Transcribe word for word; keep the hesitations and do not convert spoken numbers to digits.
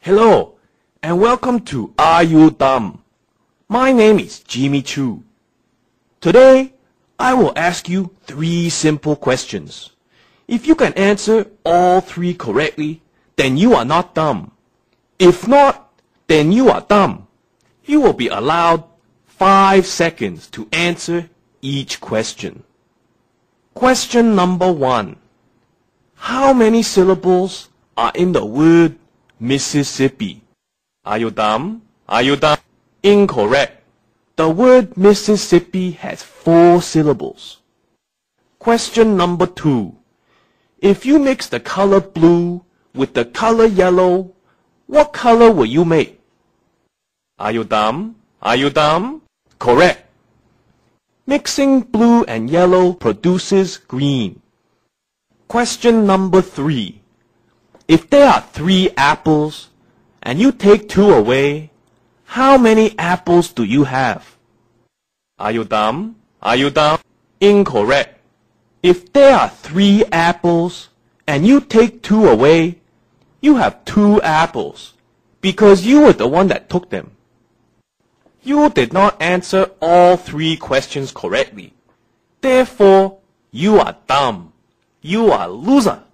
Hello, and welcome to Are You Dumb? My name is Jimmy Chu. Today, I will ask you three simple questions. If you can answer all three correctly, then you are not dumb. If not, then you are dumb. You will be allowed five seconds to answer each question. Question number one. How many syllables are in the word Mississippi? Are you dumb? Are you dumb? Incorrect. The word Mississippi has four syllables. Question number two. If you mix the color blue with the color yellow, what color will you make? Are you dumb? Are you dumb? Correct. Mixing blue and yellow produces green. Question number three. If there are three apples and you take two away, how many apples do you have? Are you dumb? Are you dumb? Incorrect. If there are three apples and you take two away, you have two apples because you were the one that took them. You did not answer all three questions correctly. Therefore, you are dumb. You are a loser.